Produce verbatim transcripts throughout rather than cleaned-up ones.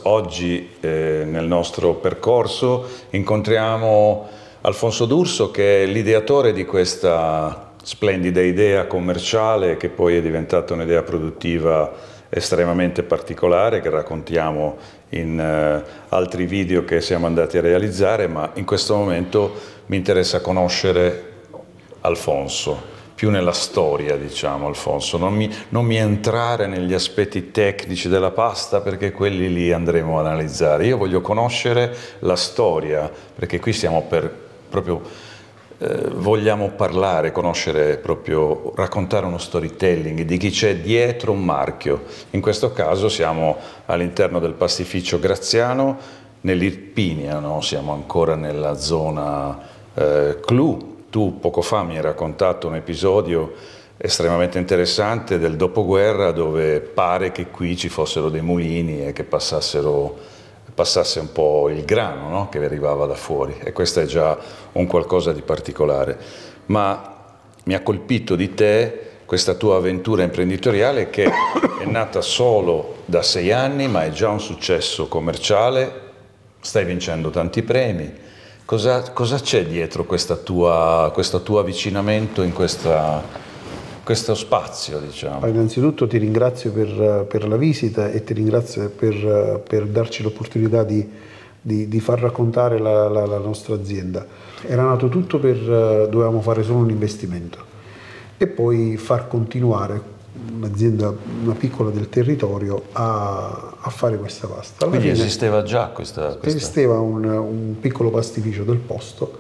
oggi eh, nel nostro percorso incontriamo Alfonso D'Urso, che è l'ideatore di questa splendida idea commerciale che poi è diventata un'idea produttiva estremamente particolare, che raccontiamo in eh, altri video che siamo andati a realizzare, ma in questo momento mi interessa conoscere Alfonso, più nella storia, diciamo, Alfonso. Non mi, non mi entrare negli aspetti tecnici della pasta, perché quelli li andremo ad analizzare. Io voglio conoscere la storia, perché qui stiamo per proprio eh, vogliamo parlare, conoscere proprio, raccontare uno storytelling di chi c'è dietro un marchio. In questo caso siamo all'interno del pastificio Graziano, nell'Irpinia, no? Siamo ancora nella zona eh, clou. Tu poco fa mi hai raccontato un episodio estremamente interessante del dopoguerra, dove pare che qui ci fossero dei mulini e che passassero, passasse un po' il grano, no? Che arrivava da fuori, e questo è già un qualcosa di particolare. Ma mi ha colpito di te questa tua avventura imprenditoriale, che è nata solo da sei anni, ma è già un successo commerciale, stai vincendo tanti premi. Cosa, cosa c'è dietro questa tua, questo tuo avvicinamento in questa, questo spazio, diciamo? Innanzitutto ti ringrazio per, per la visita e ti ringrazio per, per darci l'opportunità di, di, di far raccontare la, la, la nostra azienda. Era nato tutto per, dovevamo fare solo un investimento e poi far continuare un'azienda, una piccola del territorio, a, a fare questa pasta. Alla Quindi fine, esisteva già questa... questa... Esisteva un, un piccolo pastificio del posto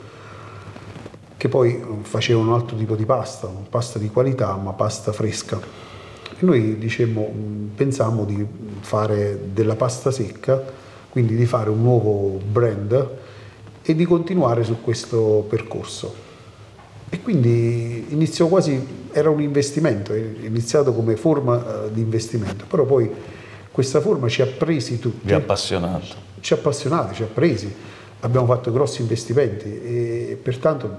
che poi faceva un altro tipo di pasta, pasta di qualità ma pasta fresca. E noi dicemmo, pensammo di fare della pasta secca, quindi di fare un nuovo brand e di continuare su questo percorso. E quindi iniziò quasi, era un investimento, è iniziato come forma uh, di investimento, però poi questa forma ci ha presi tutti. Vi ha appassionato. Ci ha appassionati, ci ha presi, abbiamo fatto grossi investimenti e pertanto,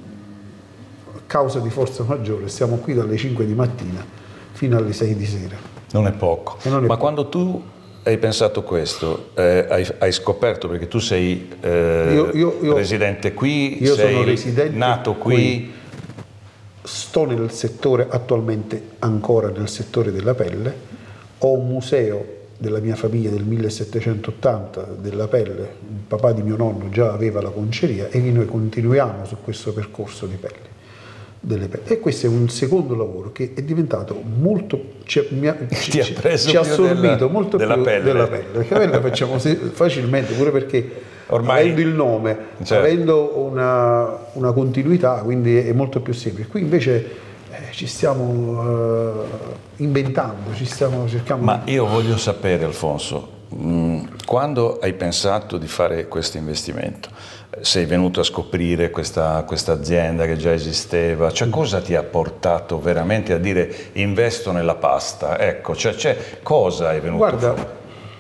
a causa di forza maggiore, siamo qui dalle cinque di mattina fino alle sei di sera. Non è poco. Non è Ma poco. quando tu hai pensato questo, eh, hai, hai scoperto, perché tu sei eh, io, io, io, residente qui, io sei sono residente nato qui. qui, sto nel settore, attualmente ancora nel settore della pelle, ho un museo della mia famiglia del millesettecentottanta della pelle, il papà di mio nonno già aveva la conceria e noi continuiamo su questo percorso di pelle. Delle pelle. E questo è un secondo lavoro che è diventato molto, ci, mi ha, ci, ha preso ci ha assorbito della, molto della più pelle. della pelle, perché la la facciamo facilmente, pure perché ormai, avendo il nome, certo, avendo una, una continuità, quindi è molto più semplice. Qui invece eh, ci stiamo uh, inventando, ci stiamo cercando. Ma io voglio sapere, Alfonso, mh, quando hai pensato di fare questo investimento, sei venuto a scoprire questa, questa azienda che già esisteva, cioè cosa ti ha portato veramente a dire investo nella pasta? Ecco, cioè, cioè cosa hai venuto Guarda, fuori?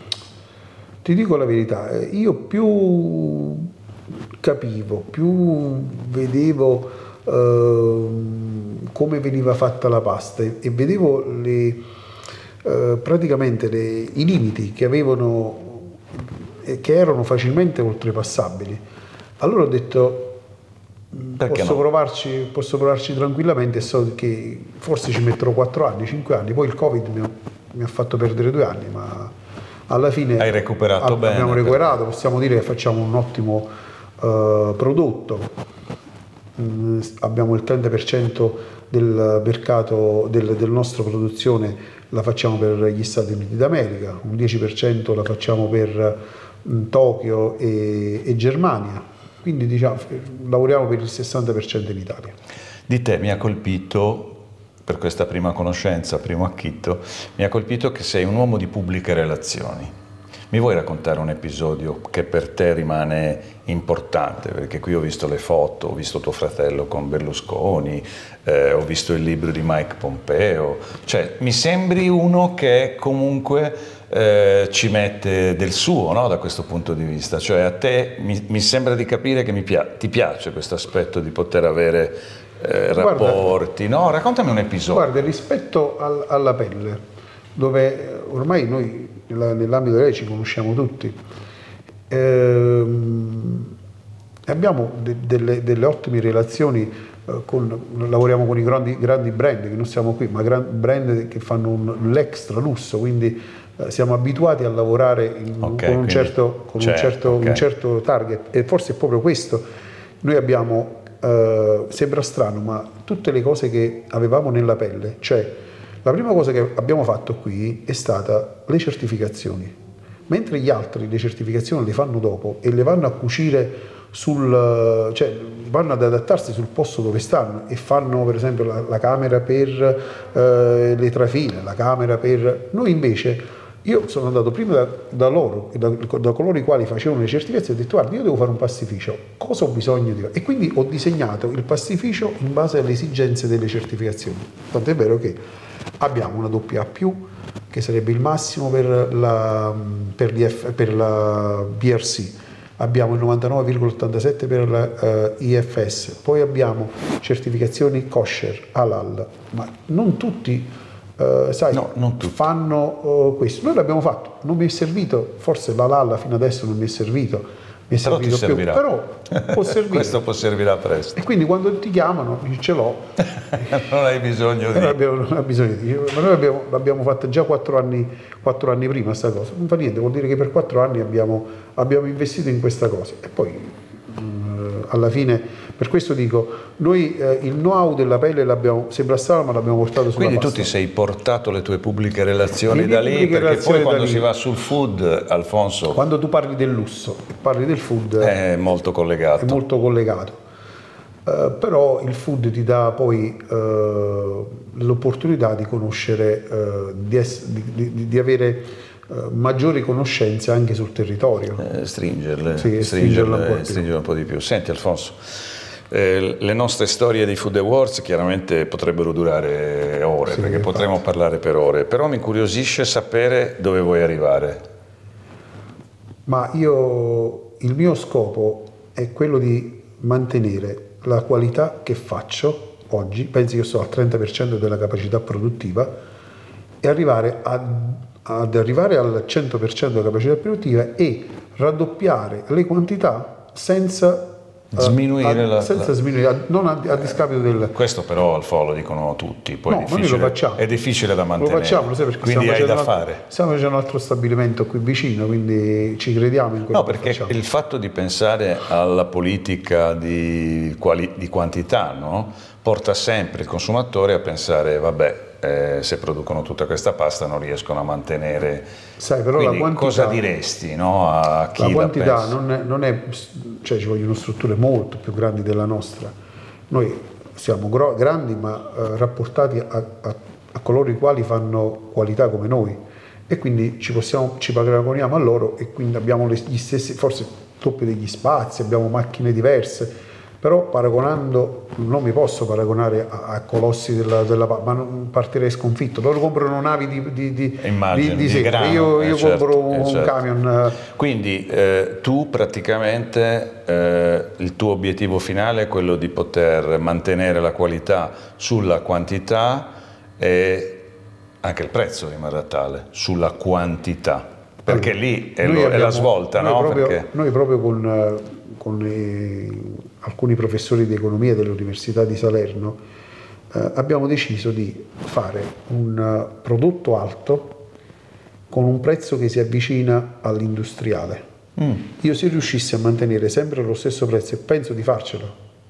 Ti dico la verità, io più capivo, più vedevo eh, come veniva fatta la pasta e, e vedevo le, eh, praticamente le, i limiti che avevano, eh, che erano facilmente oltrepassabili. Allora ho detto, posso, no? provarci, posso provarci tranquillamente e so che forse ci metterò quattro anni, cinque anni, poi il Covid mi ha, mi ha fatto perdere due anni, ma alla fine hai recuperato ab bene, abbiamo recuperato, possiamo dire che facciamo un ottimo uh, prodotto, mm, abbiamo il trenta per cento del mercato del, del nostro produzione la facciamo per gli Stati Uniti d'America, un dieci per cento la facciamo per mm, Tokyo e, e Germania. Quindi diciamo, lavoriamo per il sessanta per cento in Italia. Di te mi ha colpito, per questa prima conoscenza, primo acchitto, mi ha colpito che sei un uomo di pubbliche relazioni. Mi vuoi raccontare un episodio che per te rimane importante? Perché qui ho visto le foto, ho visto tuo fratello con Berlusconi, eh, ho visto il libro di Mike Pompeo, cioè mi sembri uno che comunque Eh, ci mette del suo, no? Da questo punto di vista, cioè a te mi, mi sembra di capire che mi pia ti piace questo aspetto di poter avere eh, rapporti, guarda, no? Raccontami un episodio. Guarda, rispetto al, alla pelle, dove ormai noi nell'ambito della ci conosciamo tutti. Ehm, abbiamo de delle, delle ottime relazioni, eh, con, lavoriamo con i grandi, grandi brand, che non siamo qui, ma brand che fanno l'extra lusso, quindi eh, siamo abituati a lavorare in, okay, con, un certo, con certo, un, certo, okay. un certo target, e forse è proprio questo. Noi abbiamo, eh, sembra strano, ma tutte le cose che avevamo nella pelle, cioè la prima cosa che abbiamo fatto qui è stata le certificazioni. Mentre gli altri le certificazioni le fanno dopo e le vanno a cucire sul, cioè vanno ad adattarsi sul posto dove stanno e fanno per esempio la, la camera per eh, le trafile, la camera per... Noi invece, io sono andato prima da, da loro, da, da coloro i quali facevano le certificazioni, e ho detto guarda, io devo fare un pastificio, cosa ho bisogno di... E quindi ho disegnato il pastificio in base alle esigenze delle certificazioni. Tant'è vero che abbiamo una doppia A più, che sarebbe il massimo per la, per l'I F, per la B R C, abbiamo il novantanove virgola ottantasette per la uh, I F S, poi abbiamo certificazioni kosher, halal, ma non tutti uh, sai, no, non tutti. fanno uh, questo. Noi l'abbiamo fatto, non mi è servito, forse l'halal fino adesso non mi è servito, mi è però servito ti più, servirà. Però può servire. Questo può servirà presto. E quindi quando ti chiamano, ce l'ho. Non hai bisogno di... Non abbiamo, non abbiamo bisogno di... Ma noi abbiamo, l'abbiamo fatta già quattro anni, quattro anni prima sta cosa. Non fa niente, vuol dire che per quattro anni abbiamo, abbiamo investito in questa cosa. E poi mh, alla fine, per questo dico, noi eh, il know-how della pelle l'abbiamo, sembra strano, ma l'abbiamo portato sulla Quindi pasta. Tu ti sei portato le tue pubbliche relazioni le da lì, perché poi quando lì, si va sul food, Alfonso... Quando tu parli del lusso, parli del food... È molto collegato. È molto collegato. Uh, però il food ti dà poi uh, l'opportunità di conoscere, uh, di, di, di, di avere uh, maggiori conoscenze anche sul territorio. Eh, stringerle, sì, stringerle, stringerle, stringerle un po' di più. Senti Alfonso, eh, le nostre storie di Food Awards chiaramente potrebbero durare ore, sì, perché infatti. Potremmo parlare per ore, però mi incuriosisce sapere dove vuoi arrivare. Ma io, il mio scopo è quello di mantenere la qualità che faccio oggi, pensi che sto al trenta per cento della capacità produttiva, e arrivare ad, ad arrivare al cento per cento della capacità produttiva e raddoppiare le quantità senza sminuire, a, la, senza la... sminuire, non a, a discapito del... Questo però al Folo lo dicono tutti, poi no, è, difficile, lo facciamo. È difficile da mantenere, lo facciamo, lo sai, perché quindi hai da altro, fare. Stiamo facendo un altro stabilimento qui vicino, quindi ci crediamo in quello no, che perché facciamo. Il fatto di pensare alla politica di, quali, di quantità, no? Porta sempre il consumatore a pensare, vabbè, eh, se producono tutta questa pasta non riescono a mantenere. Sai, però quindi la quantità, cosa diresti, no, a chi la quantità la pensa? non è, non è, cioè ci vogliono strutture molto più grandi della nostra. Noi siamo grandi, ma eh, rapportati a, a, a coloro i quali fanno qualità come noi, e quindi ci possiamo, ci paragoniamo a loro, e quindi abbiamo gli stessi, forse doppio degli spazi, abbiamo macchine diverse. Però paragonando, non mi posso paragonare a, a colossi della, della ma non partirei sconfitto. Loro comprano navi di, di, di, Immagino, di, di, di grano, io, io eh certo, compro un, eh certo. un camion. Quindi eh, tu praticamente eh, il tuo obiettivo finale è quello di poter mantenere la qualità sulla quantità, e anche il prezzo rimarrà tale, sulla quantità, perché allora, lì è, lo, abbiamo, è la svolta, noi no? Proprio, perché... Noi proprio con, con i, alcuni professori di economia dell'Università di Salerno eh, abbiamo deciso di fare un uh, prodotto alto con un prezzo che si avvicina all'industriale. Mm. Io, se riuscissi a mantenere sempre lo stesso prezzo, e penso di farcelo,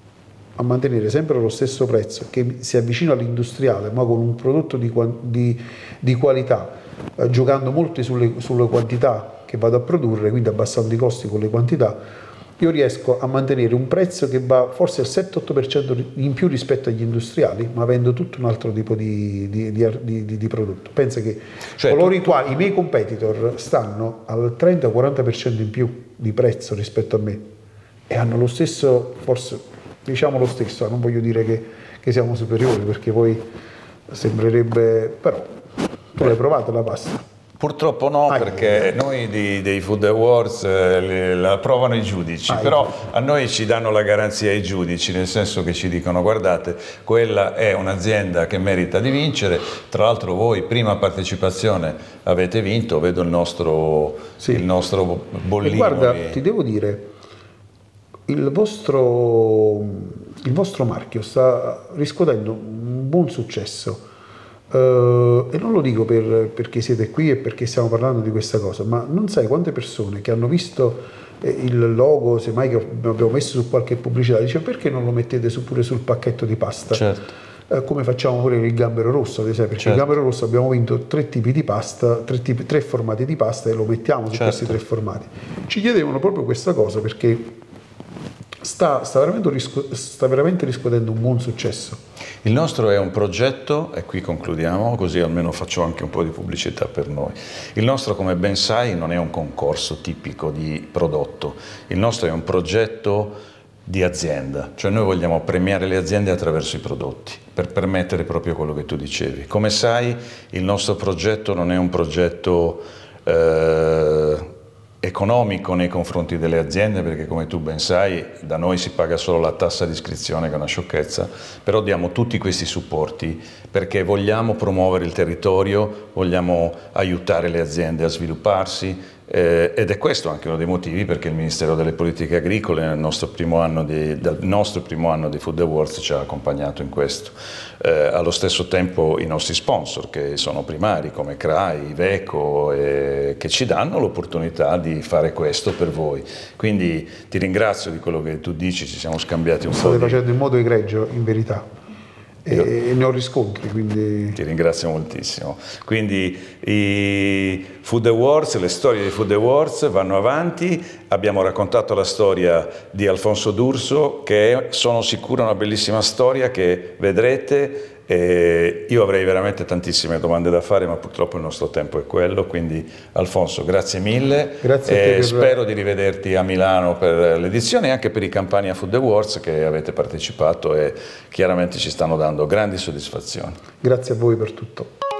a mantenere sempre lo stesso prezzo che si avvicina all'industriale, ma con un prodotto di, di, di qualità, eh, giocando molto sulle, sulle quantità che vado a produrre, quindi abbassando i costi con le quantità, io riesco a mantenere un prezzo che va forse al sette otto per cento in più rispetto agli industriali, ma avendo tutto un altro tipo di, di, di, di, di prodotto. Pensa che cioè, coloro i quali, i miei competitor, stanno al trenta quaranta per cento in più di prezzo rispetto a me, e hanno lo stesso, forse diciamo lo stesso, non voglio dire che, che siamo superiori, perché poi sembrerebbe, però tu l'hai provato la pasta? Purtroppo no, ah, perché eh. noi di, dei Food Awards eh, la provano i giudici, ah, però io. a noi ci danno la garanzia i giudici, nel senso che ci dicono guardate, quella è un'azienda che merita di vincere, tra l'altro voi prima partecipazione avete vinto, vedo il nostro, sì. il nostro bollino. E guarda, lì. ti devo dire, il vostro, il vostro marchio sta riscuotendo un buon successo. Uh, e non lo dico per, perché siete qui e perché stiamo parlando di questa cosa, ma non sai quante persone che hanno visto eh, il logo, semmai che abbiamo messo su qualche pubblicità, dice perché non lo mettete su, pure sul pacchetto di pasta? Certo. Uh, come facciamo pure il gambero rosso, ad esempio, perché certo. il gambero rosso abbiamo vinto tre tipi di pasta, tre, tipi, tre formati di pasta e lo mettiamo su certo. questi tre formati. Ci chiedevano proprio questa cosa perché sta, sta, veramente, riscu sta veramente riscuotendo un buon successo. Il nostro è un progetto, e qui concludiamo, così almeno faccio anche un po' di pubblicità per noi. Il nostro, come ben sai, non è un concorso tipico di prodotto, il nostro è un progetto di azienda, cioè noi vogliamo premiare le aziende attraverso i prodotti, per permettere proprio quello che tu dicevi. Come sai, il nostro progetto non è un progetto eh, economico nei confronti delle aziende, perché come tu ben sai da noi si paga solo la tassa di iscrizione, che è una sciocchezza, però diamo tutti questi supporti perché vogliamo promuovere il territorio, vogliamo aiutare le aziende a svilupparsi eh, ed è questo anche uno dei motivi perché il Ministero delle Politiche Agricole nel nostro primo anno di, dal nostro primo anno di Food Awards ci ha accompagnato in questo. Eh, allo stesso tempo i nostri sponsor, che sono primari come C R A I, Iveco, eh, che ci danno l'opportunità di fare questo per voi. Quindi ti ringrazio di quello che tu dici, ci siamo scambiati un po'. Lo state di... facendo in modo egregio, in verità. Io e ne ho riscontri, quindi... Ti ringrazio moltissimo. Quindi i Food Awards, le storie dei Food Awards vanno avanti. Abbiamo raccontato la storia di Alfonso D'Urso, che è, sono sicuro, una bellissima storia che vedrete. E io avrei veramente tantissime domande da fare, ma purtroppo il nostro tempo è quello, quindi Alfonso grazie mille, grazie a te per... spero di rivederti a Milano per l'edizione e anche per i Campania Food Awards che avete partecipato e chiaramente ci stanno dando grandi soddisfazioni. Grazie a voi per tutto.